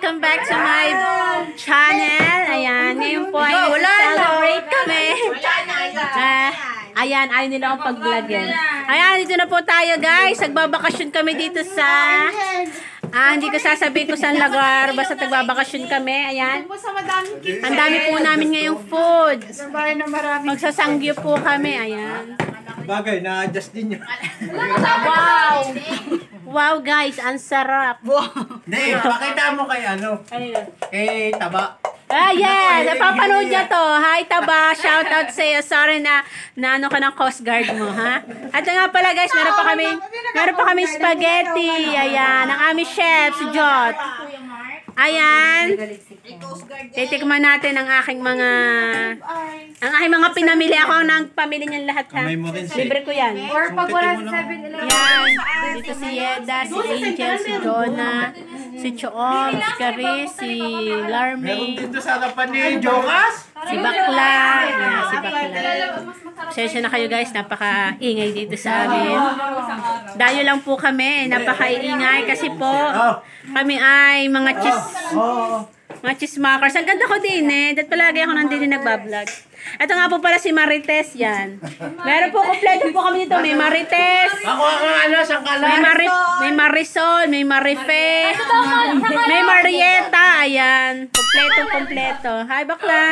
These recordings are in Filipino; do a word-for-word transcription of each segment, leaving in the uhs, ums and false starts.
welcome back to my channel. Ayan, ngayon po ay celebrate kami. Uh, ayan, ayaw nila akong pag-vlog yan. Ayan, dito na po tayo guys. Nagbabakasyon kami dito sa... Ah, hindi ko sasabihin ko saan lugar. Basta nagbabakasyon kami. Ayan. Ang dami po namin ngayong food. Magsasangyo po kami. Ayan. Bagay, na-adjust din yun. Wow! Wow guys, ang sarap. Hindi, pakita mo kay ano. Kay Taba. Ah, yes! Napapanood niya to. Hi, Taba. Shout out sa iyo. Sorry na, na ano ka ng Coast Guard mo, ha? At nga pala guys, meron pa kami meron pa kami spaghetti. Ayan, ang aming chef, si Jot. Ayan. Titikman natin ang aking mga ang aking mga pinamili. Ako ang nagpamili niyan lahat, ha? Libre ko yan. Or pag wala sa seven eleven. Yan. Dito si Yeda, si Angel, si Jonah, si Choong, si Caris, si Larme. Meron dito sa harapan ni Jokas. Si Bakla. Yan, si Bakla. Pasensya na kayo guys, napaka-ingay dito sa amin. Dayo lang po kami, napaka-ingay kasi po kami ay mga cheese, mga chismakers. Ang ganda ko din eh, dahil palagi ako nandito nagbablog. Ito nga po pala si Marites, yan. Meron po, kompleto po kami dito. May Marites. Ako ang ano, sangkala. May, Mari may Marisol, may Marife, may Marieta, ayan. Kompleto, kompleto. Hi, Bakla.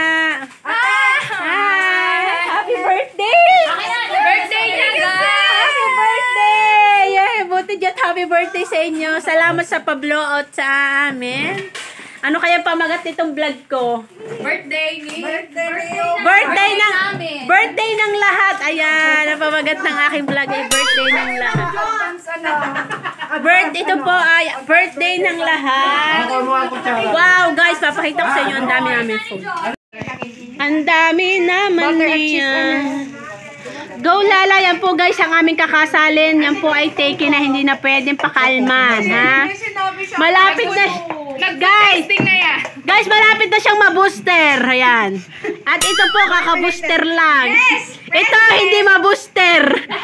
Hi. Happy birthday. Birthday niya, guys! Happy birthday. Yeah, buti dyan, happy birthday sa inyo. Salamat sa pa-blow out sa amin. Ano kaya pamagat nitong vlog ko? Birthday ni... Birthday Birthday ng birthday ng lahat. Ayan, ang pamagat ng aking vlog ay birthday ng lahat. Birthday ito po ay birthday ng lahat. Wow, guys, papakita ko sa inyo ang dami namin food. Ang dami naman niya. Go Lala, yan po guys ang aming kakasalin. Yan po ay take na hindi na pwedeng pakalman, ha? Malapit na guys. Guys, malapit na siyang ma-booster. Ayan. At ito po kaka-booster lang. Ito hindi ma-booster.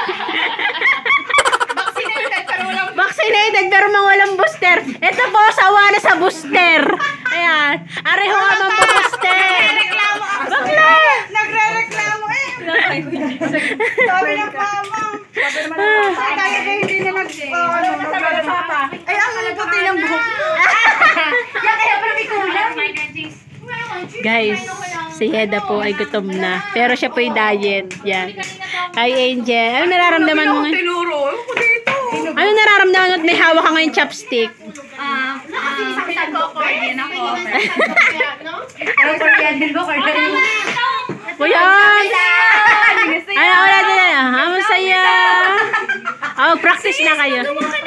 Vaccinated pero mga walang booster. Ito po sawa na sa booster. Ayan. Areho ka mang booster. Bakla. Nagre-reklamo eh. Sabi ng mama. Sabi naman ng papa. Kaya hindi na nag... Sabi ng papa. Ay, ang puti ng buhok. Kaya kaya pala may kulang. Guys, si Heda po ay gutom na. Pero siya po ay diet. Yan. Hi Angel. Ano nararamdaman mo ngayon? Tinuro. Dito. Ano nararamdaman mo at may hawak ka ngayon chopstick? Ah, sakit ko. Korean ako. Pero Korean din ko. Korean. Kuya! Ay, wala din. Ha, masaya. Oh, practice na kayo.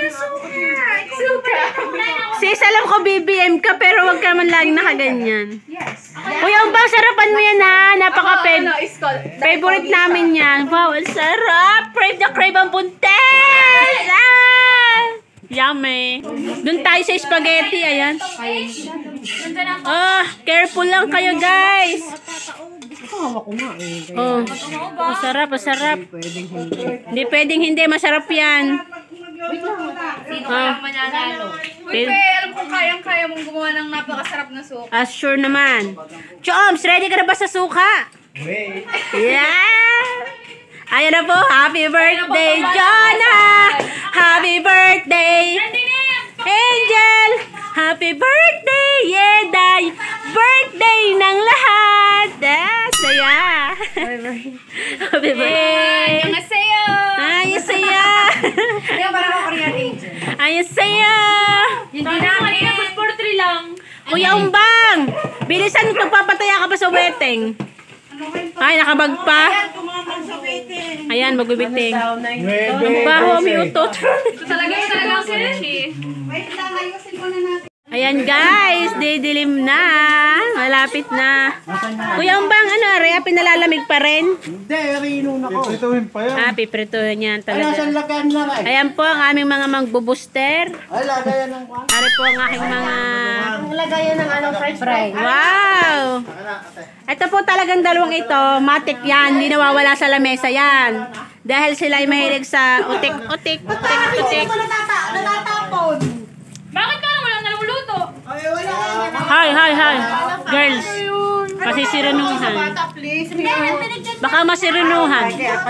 Sis, alam ko B B M ka pero wag ka man laging nakaganyan. Kuya, ang bang sarapan mo yan ha? Napaka-pen. Favorite namin yan. Wow, ang sarap. Crave na crave ang puntes. Ah! Yummy. Doon tayo sa spaghetti. Ayan. Oh, careful lang kayo guys. Hawak ko nga eh. Oh, masarap, masarap. Hindi pwedeng hindi, masarap yan. Ah, Uy, Pe, alam ko kayang-kaya mong gumawa ng napakasarap na soup. ah, sure naman. Choms, ready ka na ba sa suka? Wait. Yeah! Ayan na po, happy birthday, Jonah! Happy birthday, Angel! Happy birthday, Yeda! Birthday ng lahat! Ah, saya! Happy birthday! Annyeonghaseyo! Annyeonghaseyo! Kaya parang ako Korean agent. Annyeonghaseyo! Hindi na kanina, good for three lang. Kuya Umbang! Bilisan, magpapataya ka pa sa wedding. Ay, nakabag pa. Ayan, magbibiting. Ang baho, may utot. Ito talaga yung talagang kimchi. Wait lang, ayusin ko na natin. Ayan guys, didilim na. Malapit na. Kuya Umbang, ano, Rea, pinalalamig pa rin? Hindi, rinun ako. Itutuhin pa yan. Ah, piprituhin yan Ay, nasan talaga. lakan lang eh. Ayan po ang aming mga magbubuster. Ay, lagayan ng kwan. Ari po ang aking mga... Ang lagayan ng anong french fry. Wow! Ito po talagang dalawang ito, matik yan, hindi nawawala sa lamesa yan. Dahil sila ay mahilig sa utik-utik, utik-utik. Natatapon. Bakit ka naman lang naluluto? Ay, wala. Hi, hi, hi. Girls. Masisirunuhan. Please. Baka masirunuhan.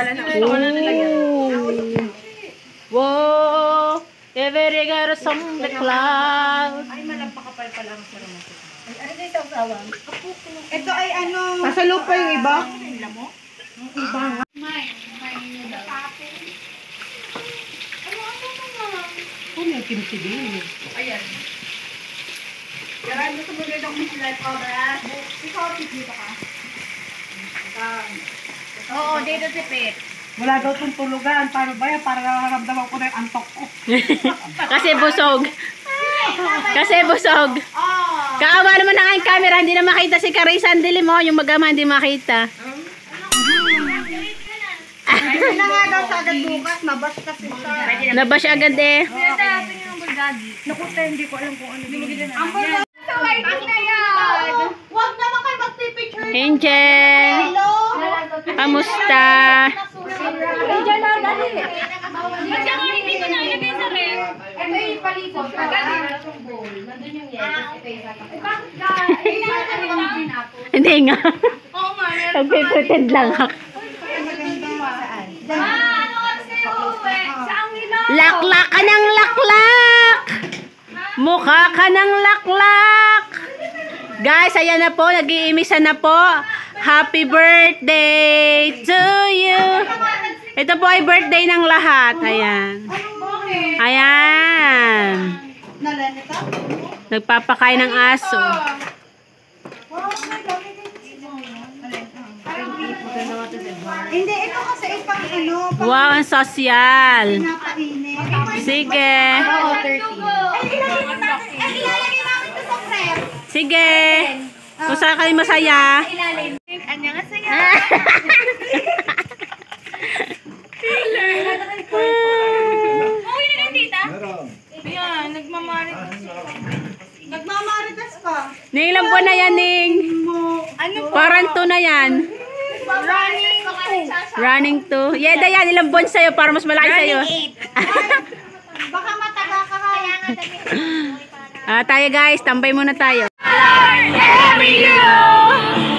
Wow. Every girl on the cloud. Ito ay ano. Nasa lupa yung iba? Oo, dito si Pet. Wala daw itong tulugan. Paano ba yan? Para nararamdaman ko na yung antok ko. Kasi busog. Kasi busog. Kaawa naman ang aking camera. Hindi na makita si Carissa. Ang dilim mo. Yung magama hindi makita. Hindi na nga daw sa agad bukas. Nabas kasi siya. Nabash agad eh. Naku, tayo, hindi ko alam kung ano. Ang bulgari. Sa waiting na yan. Huwag naman kayo magpipicture. Angel. Hello? Kamusta? Diyan na, dali. Ba't ka nga hindi ko nalagay sa ref? Ito yung palikot. Nandun yung yes. Bakit ka? Ay, nakakali lang ginapos. Hindi nga. Oo nga, meron. Nagpe-pretend lang ako. Ma, ano oras kayo uuwi? Saan nila? Laklak ka ng laklak! Mukha ka ng laklak! Guys, ayan na po. Nag-iimisa na po. Happy birthday to you! Ito po ay birthday ng lahat. Ayan. Ayan. Nalanita? Nagpapakain ng aso. Hindi, ito kasi ipang ano. Wow, ang sosyal. Pinapainit. Sige. Ay, ilalagay namin ito sa prep. Sige. Kung saan kayo masaya. Ilalim. Annyeonghaseyo. Uwi na lang, tita? Ayan, nagmamaritas. Nagmamaritas ka. Ning, ilang buwan na yan, Ning? Ano ba? Parang two na yan. Running. Running two. Yeda yan, ilang buwan sa'yo para mas malaki sa'yo. Baka mataga ka kaya nga Ah, tayo guys, tambay muna tayo. Every you.